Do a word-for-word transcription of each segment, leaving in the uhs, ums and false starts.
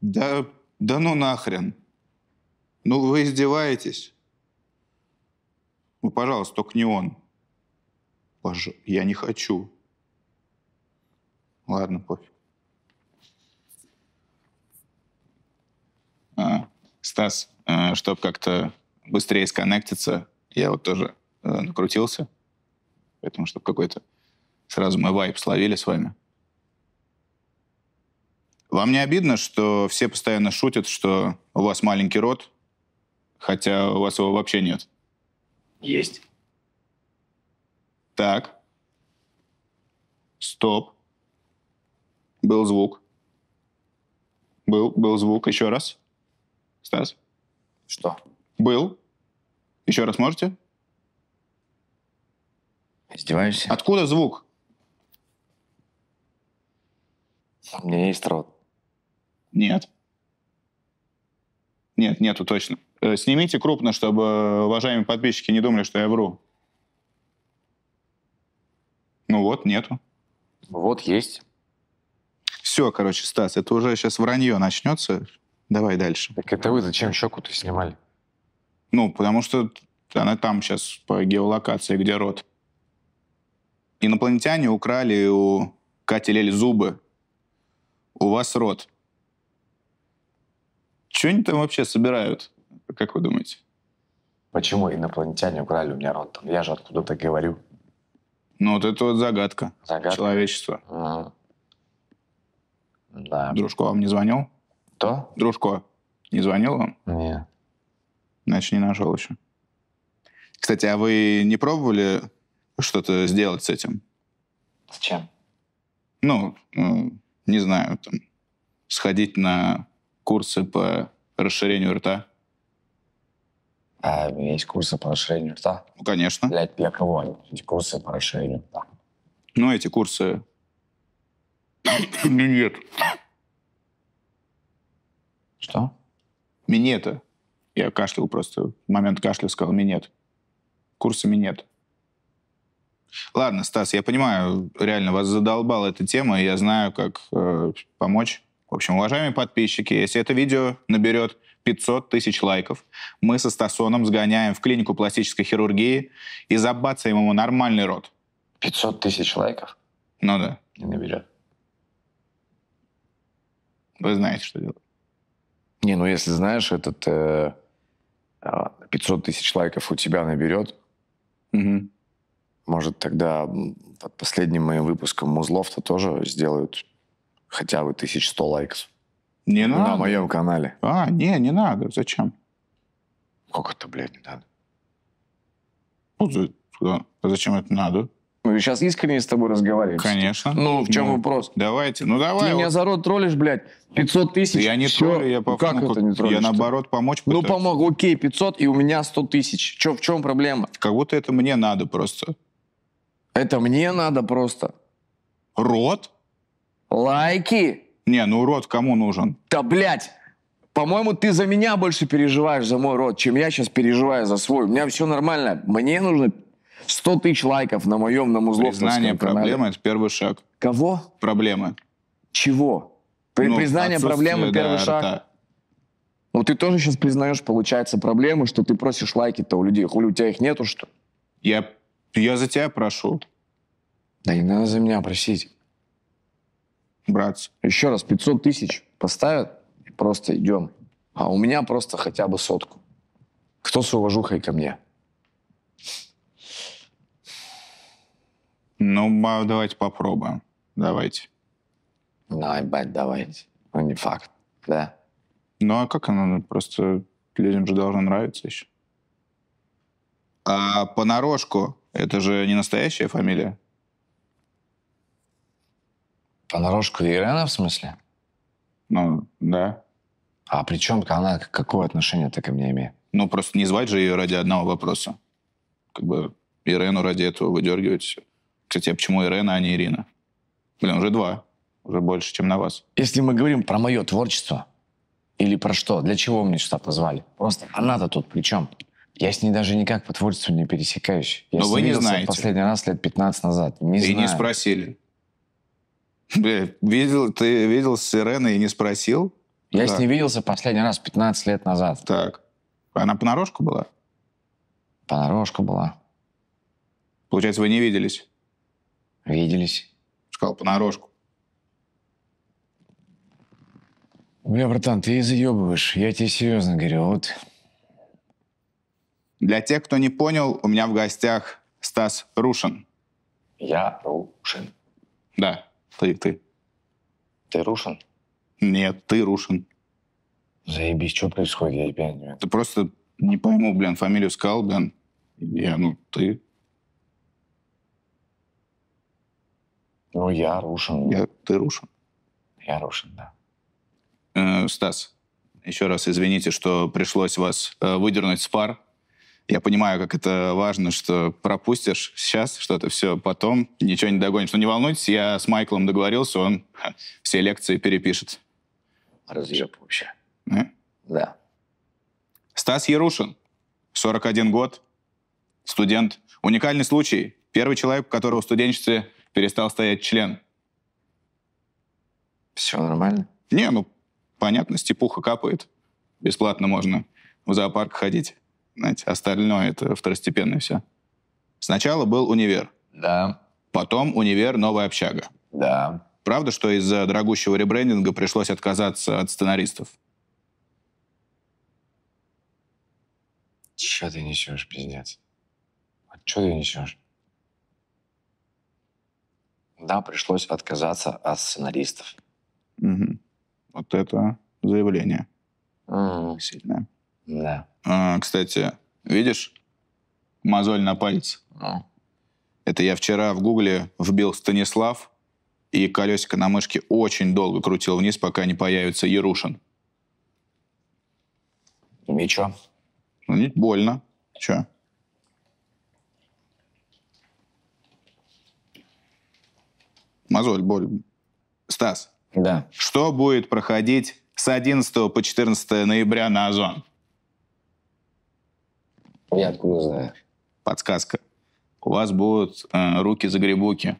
Да, да ну нахрен. Ну вы издеваетесь? Ну, пожалуйста, только не он. Пож... Я не хочу. Ладно, пофиг. А, Стас, а, чтобы как-то быстрее сконнектиться, я вот тоже а, накрутился. Поэтому, чтобы какой-то сразу мы вайб словили с вами. Вам не обидно, что все постоянно шутят, что у вас маленький рот, хотя у вас его вообще нет? Есть. Так. Стоп. Был звук. Был, был звук. Еще раз. Стас? Что? Был. Еще раз можете? Издеваешься? Откуда звук? У меня есть рот. Нет. Нет, нету точно. Э, снимите крупно, чтобы уважаемые подписчики не думали, что я вру. Ну вот, нету. Вот есть. Все, короче, Стас, это уже сейчас вранье начнется. Давай дальше. Так это вы зачем щеку-то снимали? Ну, потому что она там сейчас по геолокации, где рот. Инопланетяне украли у Кати Лель зубы. У вас рот. Что они там вообще собирают? Как вы думаете? Почему инопланетяне украли у меня рот? Я же откуда-то говорю. Ну, вот это вот загадка. Загадка. Человечества. Ага. Да. Дружко вам не звонил? Кто? Дружко не звонил вам? Нет. Значит, не нашел еще. Кстати, а вы не пробовали что-то сделать с этим? С чем? Ну, ну, не знаю, там, сходить на курсы по расширению рта? А есть курсы по расширению рта? Ну, конечно. Блядь, для кого? Эти курсы по расширению рта. Ну, эти курсы... Нет. Что? Минета. Я кашлял просто. В момент кашля сказал минет. Курсы минет. Ладно, Стас, я понимаю, реально вас задолбала эта тема, и я знаю, как э, помочь. В общем, уважаемые подписчики, если это видео наберет пятьсот тысяч лайков, мы со Стасоном сгоняем в клинику пластической хирургии и забацаем ему нормальный рот. пятьсот тысяч лайков? Ну да. Не наберет. Вы знаете, что делать. Не, ну если знаешь, этот э, пятьсот тысяч лайков у тебя наберет, Угу. может тогда под последним моим выпуском Музлов-то тоже сделают хотя бы тысяча сто лайков. Не На надо. моем канале. А, не, не надо. Зачем? Как это, блядь, не надо? Ну, за- а зачем это надо? Мы сейчас искренне с тобой разговариваем. Конечно. Ну, в чем Ну, вопрос? Давайте, ну давай. Ты меня вот. за рот троллишь, блядь, пятьсот тысяч. Я не Всё. троллю, я по Как ну, это не троллишь? Я наоборот помочь Ну, пытаюсь. помог, окей, пятьсот, и у меня сто тысяч. Чё, в чем проблема? Как будто это мне надо просто. Это мне надо просто. Рот? Лайки? Не, ну рот кому нужен? Да, блядь, по-моему, ты за меня больше переживаешь за мой рот, чем я сейчас переживаю за свой. У меня все нормально. Мне нужно сто тысяч лайков на моем, на Музловском Признание канале. проблемы – это первый шаг. Кого? Проблемы. Чего? При- Ну, Признание отсутствие, проблемы первый да, шаг. рта. Ну ты тоже сейчас признаешь, получается, проблему, что ты просишь лайки-то у людей. Хули у тебя их нету, что ли? Я, я за тебя прошу, Да не надо за меня просить. братцы. Еще раз, пятьсот тысяч поставят, и просто идем. А у меня просто хотя бы сотку. Кто с уважухой ко мне? Ну, а давайте попробуем. Давайте. Ну, ебать, давайте. Ну, не факт, да? Ну, а как оно? Ну, просто людям же должно нравиться еще. А понарошку – это же не настоящая фамилия? Понарошку Ирена, в смысле? Ну, да. А при чем она, какое отношение-то ко мне имеет? Ну, просто не звать же ее ради одного вопроса. Как бы Ирену ради этого выдергивать. Кстати, а почему Ирена, а не Ирина? Блин, уже два. Уже больше, чем на вас. Если мы говорим про мое творчество, или про что, для чего мне сюда позвали? Просто она-то тут при чем? Я с ней даже никак по творчеству не пересекаюсь. Я Но с вы ней не виделся знаете. последний раз лет пятнадцать назад. Не И знаю. не спросили. Бля, видел, ты видел с Иреной и не спросил? Я Так. с ней виделся последний раз пятнадцать лет назад. Так. Она понарошку была? Понарошку была. Получается, вы не виделись? Виделись. Сказал, понарошку. Бля, братан, ты заебываешь. Я тебе серьезно говорю. Вот. Для тех, кто не понял, у меня в гостях Стас Рушин. Я Рушин. Да, ты, ты. Ты Рушин? Нет, ты Рушин. Заебись, что происходит? Я тебя не понимаю. Ты просто не пойму, блин, фамилию сказал, блин. Я, ну, ты. Ну, я Рушин. Я, ты Рушин. Я Рушин, да. Э, Стас, еще раз извините, что пришлось вас э, выдернуть с пар. Я понимаю, как это важно, что пропустишь сейчас что-то, все, потом ничего не догонишь. Но не волнуйтесь, я с Майклом договорился, он ха, все лекции перепишет. Разъеб вообще. Э? Да. Стас Ярушин, сорок один год, студент. Уникальный случай. Первый человек, у которого в студенчестве перестал стоять член. Все нормально? Не, ну, понятно, степуха капает. Бесплатно можно в зоопарк ходить. Знаете, остальное это второстепенное все. Сначала был универ. Да. Потом универ, новая общага. Да. Правда, что из-за дорогущего ребрендинга пришлось отказаться от сценаристов? Че ты несешь, пиздец? Че ты несешь? Да, пришлось отказаться от сценаристов. Угу. Вот это заявление М, сильное. Да. А, кстати, видишь мозоль на пальце? Ну, Это я вчера в гугле вбил Станислав, и колесико на мышке очень долго крутил вниз, пока не появится Ярушин. и чё? Ну, не больно. Че? Мозоль, боль. Стас, Да. что будет проходить с одиннадцатого по четырнадцатое ноября на Озон? Я откуда знаю? Подсказка. У вас будут э, руки-загребуки.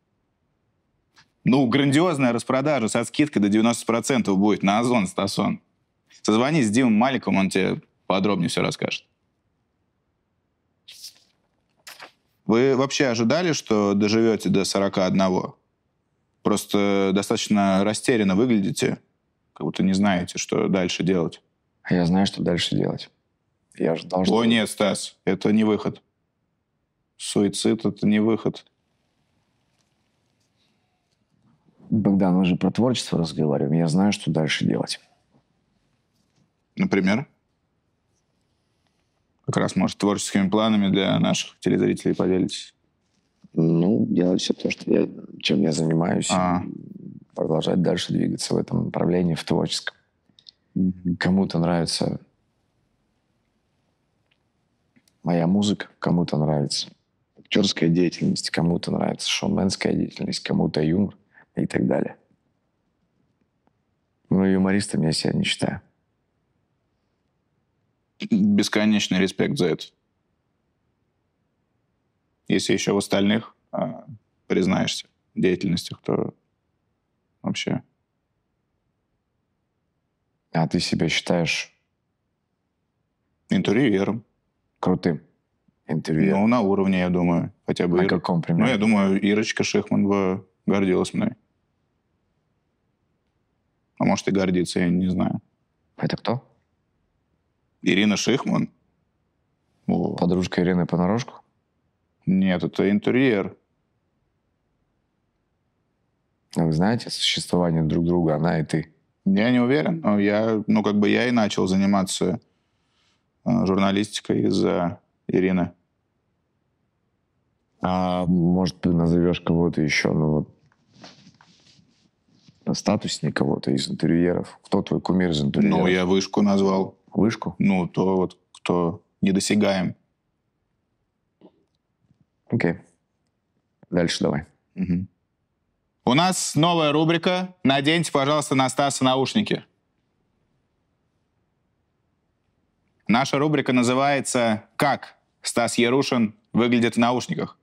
Ну, грандиозная распродажа со скидкой до девяноста процентов будет на Озон, Стасон. Созвонись с Димой Маликом, он тебе подробнее все расскажет. Вы вообще ожидали, что доживете до сорока одного? Просто достаточно растерянно выглядите, как будто не знаете, что дальше делать. А я знаю, что дальше делать. Я ждал, что... О, нет, Стас, это не выход. Суицид — это не выход. Богдан, мы же про творчество разговариваем. Я знаю, что дальше делать. Например? Как раз, может, творческими планами для наших телезрителей поделитесь. Ну, делать все то, что я, чем я занимаюсь. А. Продолжать дальше двигаться в этом направлении, в творческом. Кому-то нравится моя музыка, кому-то нравится актерская деятельность, кому-то нравится шоуменская деятельность, кому-то юмор и так далее. Но юмористом я себя не считаю. Бесконечный респект за это. Если еще в остальных а, признаешься в деятельностях, то вообще... А ты себя считаешь Интервьюером. крутым интервьюером? Ну, на уровне, я думаю. Хотя бы На Ира- каком Ну, примере? я думаю, Ирочка Шихман бы гордилась мной. А может, и гордится, я не знаю. Это кто? Ирина Шихман? О, Подружка Ирины Понарошку? нет, это интерьер. А вы знаете о существовании друг друга, она и ты? Я не уверен, но я, ну, как бы я и начал заниматься э, журналистикой из-за Ирины. А может, ты назовешь кого-то еще, ну вот, на статусе кого-то из интервьюеров? Кто твой кумир из интервьюеров? Ну, я вышку назвал. Вышку? Ну, то вот, кто недосягаем. Окей. Дальше давай. Мгм. У нас новая рубрика. Наденьте, пожалуйста, на Стаса наушники. Наша рубрика называется «Как Стас Ярушин выглядит в наушниках».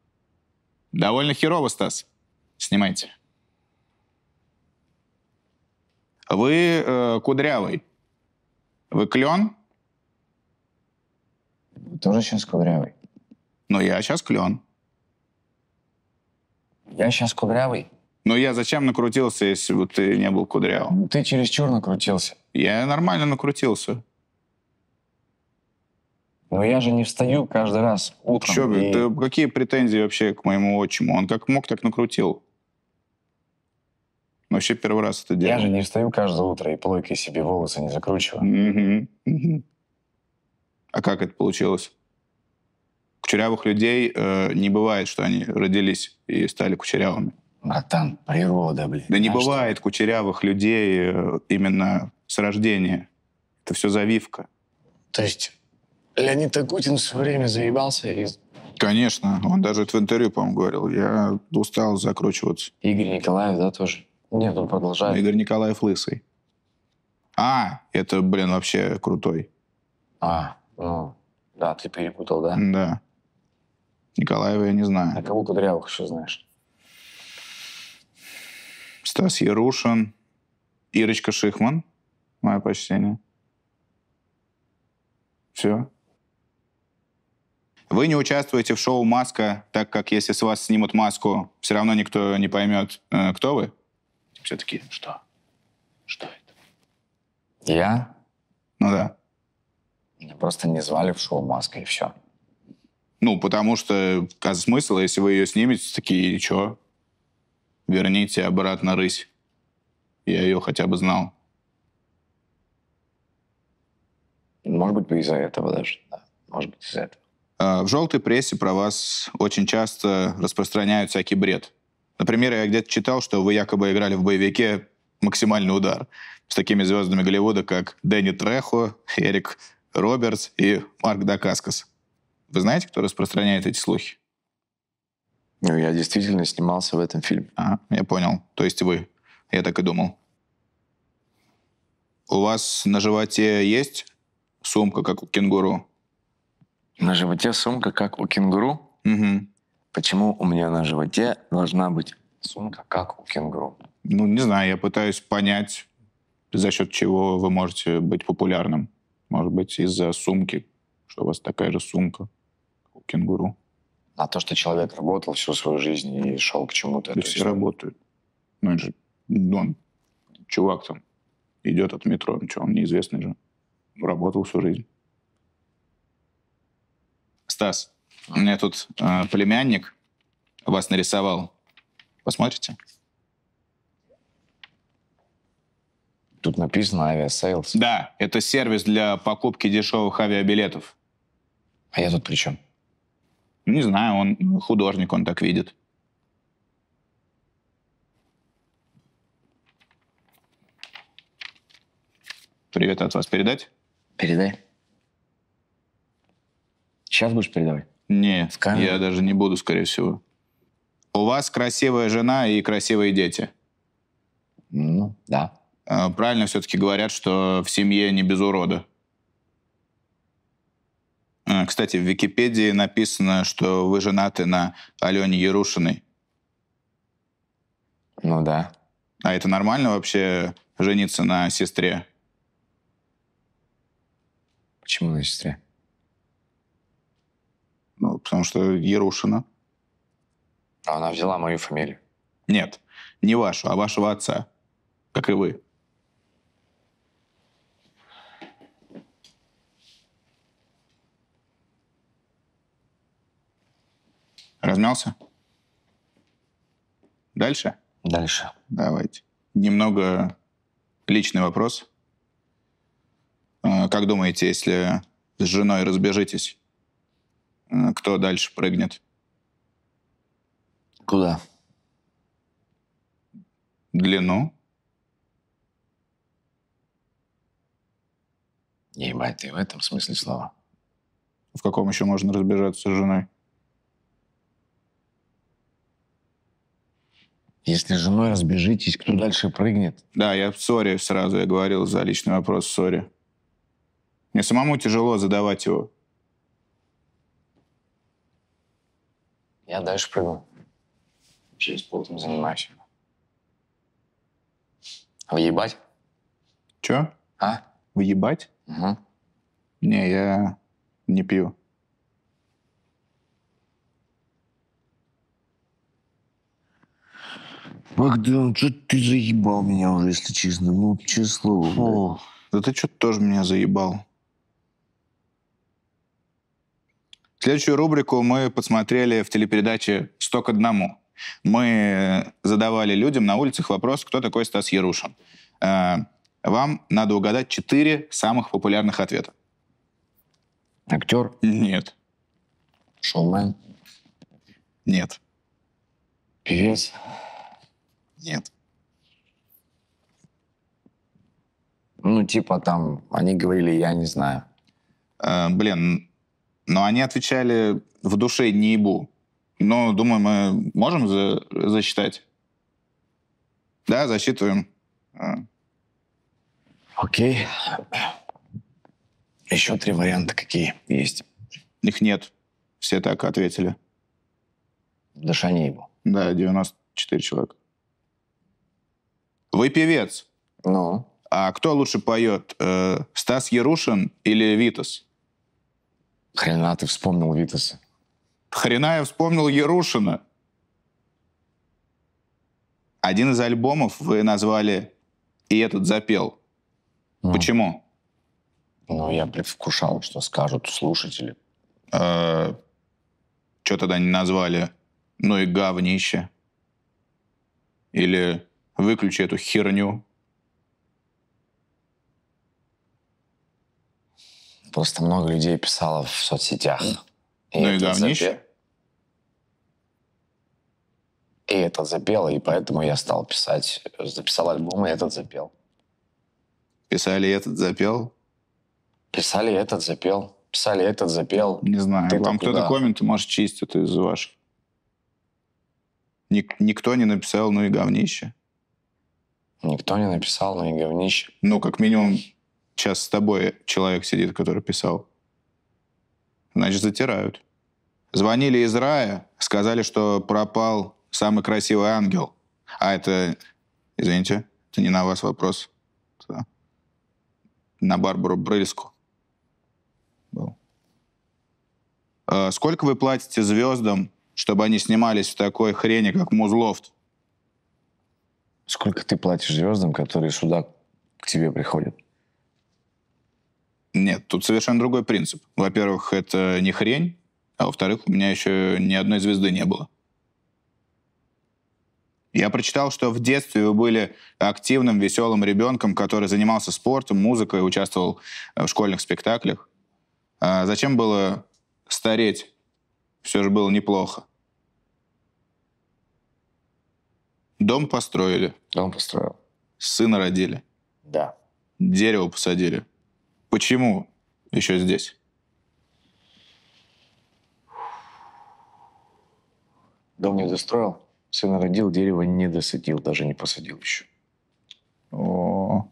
Довольно херово, Стас. Снимайте. Вы э, кудрявый. Вы клен? Вы тоже сейчас кудрявый? Но я сейчас клен. Я сейчас кудрявый? Но я зачем накрутился, если бы ты не был кудрявым? Ну, ты чересчур накрутился. Я нормально накрутился. Но я же не встаю каждый раз утром. Чё, и... ты, какие претензии вообще к моему отчиму? Он как мог, так накрутил. Вообще первый раз это делал. Я же не встаю каждое утро и плойкой себе волосы не закручиваю. Угу, угу. А как это получилось? Кучерявых людей э, не бывает, что они родились и стали кучерявыми. Братан, природа, блин. Да не Знаешь, бывает что? кучерявых людей э, именно с рождения. Это все завивка. То есть Леонид Агутин в свое время заебался, и Конечно. Он даже это в интервью, по-моему, говорил. Я устал закручиваться. Игорь Николаев, да, тоже? Нет, он продолжает. Игорь Николаев лысый. А, это, блин, вообще крутой. А, ну, да, ты перепутал, да? Да. Николаева я не А знаю. кого кудрявых еще знаешь? Стас Ярушин, Ирочка Шихман. Мое почтение. Все. Вы не участвуете в шоу «Маска», так как если с вас снимут маску, все равно никто не поймет, э, кто вы? Все таки что? Что это? Я? Ну да. Меня просто не звали в шоу «Маска», и все. Ну, потому что а смысл, если вы ее снимете, такие, и чё? Верните обратно рысь. Я ее хотя бы знал. Может быть, из-за этого даже, да. Может быть, из-за этого. А, В желтой прессе про вас очень часто распространяют всякий бред. Например, я где-то читал, что вы якобы играли в боевике «Максимальный удар» с такими звездами Голливуда, как Дэнни Трехо, Эрик Робертс и Марк Дакаскос. Вы знаете, кто распространяет эти слухи? Ну, я действительно снимался в этом фильме. Ага, я понял. То есть вы. Я так и думал. У вас на животе есть сумка, как у кенгуру? На животе сумка, как у кенгуру. Угу. Почему у меня на животе должна быть сумка, как у кенгуру? Ну, не знаю, я пытаюсь понять, за счет чего вы можете быть популярным. Может быть, из-за сумки, что у вас такая же сумка, как у кенгуру. А то, что человек работал всю свою жизнь и шел к чему-то. Да то все есть- работают. Ну, это же, ну, он, чувак там идет от метро, ну что, он неизвестный же. Работал всю жизнь. Стас, у меня тут э, племянник вас нарисовал. Посмотрите? Тут написано авиасейлс. Да, это сервис для покупки дешевых авиабилетов. А я тут при чем? Не знаю, он художник, он так видит. Привет от вас передать? Передай. Сейчас будешь передавать? Не, В камеру? я даже не буду, скорее всего. У вас красивая жена и красивые дети. Ну, да. Э, Правильно все-таки говорят, что в семье не без урода. Э, Кстати, в Википедии написано, что вы женаты на Алене Ярушиной. Ну, да. А это нормально вообще жениться на сестре? Почему на сестре? Ну, потому что Ярушина. А она взяла мою фамилию. Нет, не вашу, а вашего отца. Как и вы. Размялся? Дальше? Дальше. Давайте. Немного личный вопрос. Э, Как думаете, если с женой разбежитесь, э, кто дальше прыгнет? Куда? Длину? Ебать, ты в этом смысле слова. В каком еще можно разбежаться с женой? Если с женой разбежитесь, кто дальше прыгнет? Да, я сори сразу, я говорил за личный вопрос, сори. Мне самому тяжело задавать его. Я дальше прыгну. Вообще спортом занимаюсь. Въебать? Чё? А? Въебать? Угу. Не, я не пью. Богдан, что ты заебал меня уже, если честно. Ну, честно. Фу, да ты что-то тоже меня заебал. Следующую рубрику мы подсмотрели в телепередаче «Сто к одному». Мы задавали людям на улицах вопрос, кто такой Стас Ярушин. Э, Вам надо угадать четыре самых популярных ответа. Актер? Нет. Шоумен? Нет. Певец? Нет. Ну, типа там, они говорили, я не знаю. Э, блин, но они отвечали в душе не ебу. Но, думаю, мы можем за- засчитать? Да, засчитываем. Э, Окей. Еще три варианта какие есть. Их нет. Все так ответили. Душа не ебу. Да, девяносто четыре человека. Вы певец. Ну? А кто лучше поет? Э, Стас Ярушин или Витас? Хрена ты вспомнил Витаса. Хрена я вспомнил Ярушина. Один из альбомов вы назвали «И этот запел». Ну. Почему? Ну, я предвкушал, что скажут слушатели. Э, что тогда не назвали «Ну и говнище»? Или «Выключи эту херню»? Просто много людей писало в соцсетях. И Ну и этот говнище. запел. И этот запел, и поэтому я стал писать. Записал альбом, и этот запел. Писали «И этот запел»? Писали, этот запел. Писали, этот запел. Не знаю. Ты-то Вам кто-то куда? комменты, может, чистит из ваших. Ник- никто не написал «Ну и говнище». Никто не написал, но и говнище. Ну, как минимум, сейчас с тобой человек сидит, который писал. Значит, затирают. Звонили из рая, сказали, что пропал самый красивый ангел. А это, извините, это не на вас вопрос. Это на Барбару Брыльску был. А сколько вы платите звездам, чтобы они снимались в такой хрени, как Музлофт? Сколько ты платишь звездам, которые сюда к тебе приходят? Нет, тут совершенно другой принцип. Во-первых, это не хрень, а во-вторых, у меня еще ни одной звезды не было. Я прочитал, что в детстве вы были активным, веселым ребенком, который занимался спортом, музыкой, участвовал в школьных спектаклях. А зачем было стареть? Все же было неплохо. Дом построили, Дом построил. сына родили, Да. дерево посадили. Почему еще здесь? Дом не достроил, сына родил, дерево не досадил, даже не посадил еще. О.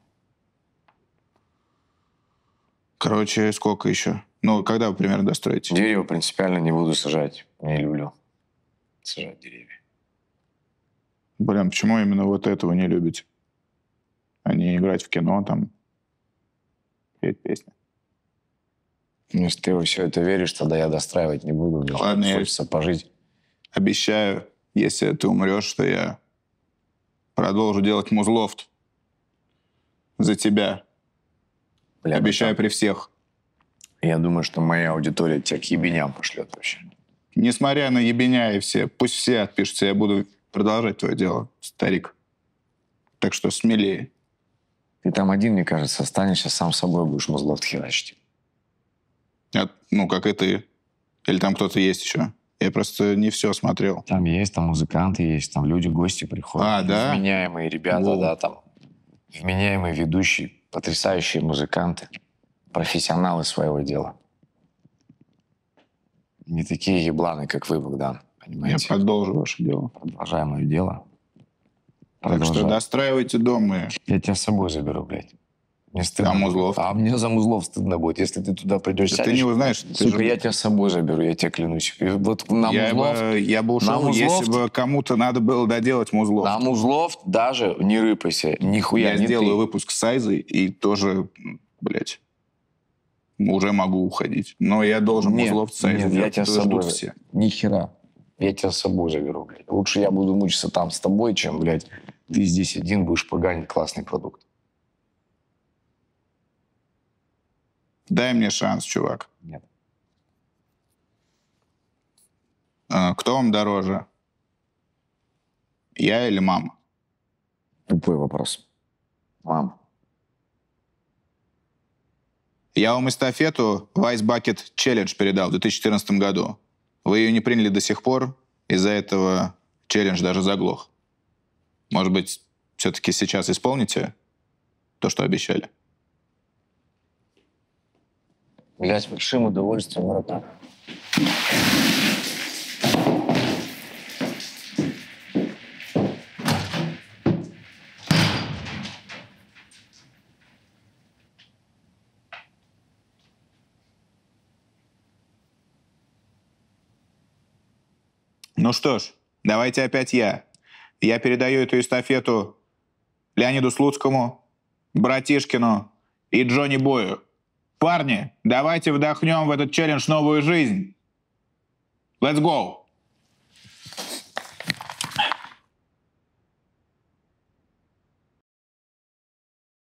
Короче, сколько еще? Ну, когда вы примерно достроите? Дерево принципиально не буду сажать. Не люблю сажать деревья. Блин, почему именно вот этого не любите? А не играть в кино, там, петь песни. Ну, если ты во все это веришь, тогда я достраивать не буду. Мне Ладно, я- хочется пожить. Обещаю, если ты умрешь, что я продолжу делать Музлофт за тебя. Бля, Обещаю при всех. Я думаю, что моя аудитория тебя к ебеням пошлет вообще. Несмотря на ебеня и все, пусть все отпишутся, я буду продолжать твое дело, старик. Так что смелее. Ты там один, мне кажется, останешься, сам с собой будешь мозлов херачить. А, ну, как и ты. Или там кто-то есть еще. Я просто не все смотрел. Там есть, там музыканты есть, там люди, гости приходят. А, да? Вменяемые ребята, Во. да, там. Вменяемые ведущие, потрясающие музыканты, профессионалы своего дела. Не такие ебланы, как вы, Богдан, Я понимаете? продолжу ваше дело. Продолжай мое дело. Так что Продолжай. достраивайте дом и... Я тебя с собой заберу, блядь. Мне стыдно. А Музлов? А мне за Музлов стыдно будет. Если ты туда придешь, Да сядешь, ты не узнаешь. Ты сука, же... я тебя с собой заберу, я тебе клянусь. И вот на я, Музлов... бы, я бы ушел, Музлов, если бы кому-то надо было доделать Музлов. На Музлов даже не рыпайся, нихуя, Я не сделаю ты. выпуск с Айзой и тоже, блядь, уже могу уходить. Но я должен Нет, Музлов с Айзой нет, я тебя с собой... ждут все. Ни хера. Я тебя с собой заберу, блядь. Лучше я буду мучиться там с тобой, чем, блядь, ты здесь один будешь поганить классный продукт. Дай мне шанс, чувак. Нет. А, кто вам дороже? Я или мама? Тупой вопрос. Мам. Я вам эстафету Vice Bucket Challenge передал в две тысячи четырнадцатом году. Вы ее не приняли до сих пор, из-за этого челлендж даже заглох. Может быть, все-таки сейчас исполните то, что обещали? Блядь, с большим удовольствием, братан. Ну что ж, давайте опять я. Я передаю эту эстафету Леониду Слуцкому, Братишкину и Джонни Бою. Парни, давайте вдохнем в этот челлендж новую жизнь. Let's go!